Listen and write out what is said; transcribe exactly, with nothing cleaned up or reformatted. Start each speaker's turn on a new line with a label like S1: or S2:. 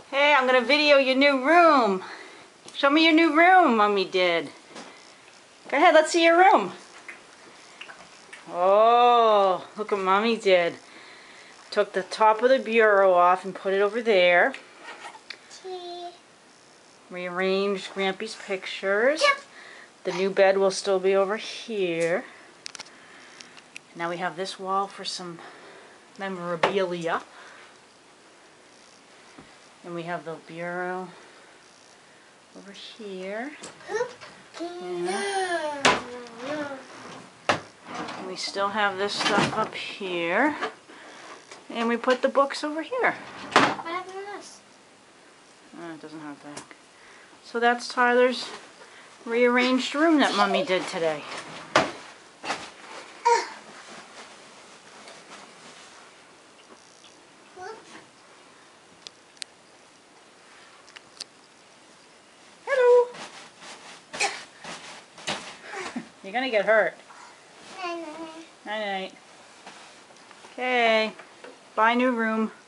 S1: Hey, I'm gonna video your new room. Show me your new room, Mommy did. Go ahead, let's see your room. Oh, look what Mommy did. Took the top of the bureau off and put it over there. Rearranged Grampy's pictures. Yep. The new bed will still be over here. Now we have this wall for some memorabilia. And we have the bureau over here. Yeah. And we still have this stuff up here. And we put the books over here.
S2: What happened to this?
S1: Oh, it doesn't have back. So that's Tyler's rearranged room that Mommy did today. Hello. You're gonna get hurt. Night night. Okay. Bye, new room.